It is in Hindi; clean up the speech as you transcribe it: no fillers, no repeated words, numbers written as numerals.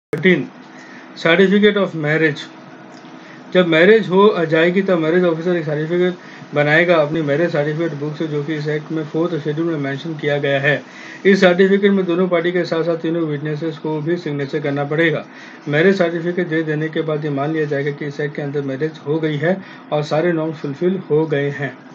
13 सर्टिफिकेट ऑफ मैरिज। जब मैरिज हो जाएगी तब मैरिज ऑफिसर एक सर्टिफिकेट बनाएगा अपनी मैरिज सर्टिफिकेट बुक से, जो कि इस एक्ट में 4th शेड्यूल में मेंशन किया गया है। इस सर्टिफिकेट में दोनों पार्टी के साथ साथ तीनों विटनेसेस को भी सिग्नेचर करना पड़ेगा। मैरिज सर्टिफिकेट दे देने के बाद ये मान लिया जाएगा कि इस एक्ट के अंदर मैरिज हो गई है और सारे नॉर्म्स फुलफिल हो गए हैं।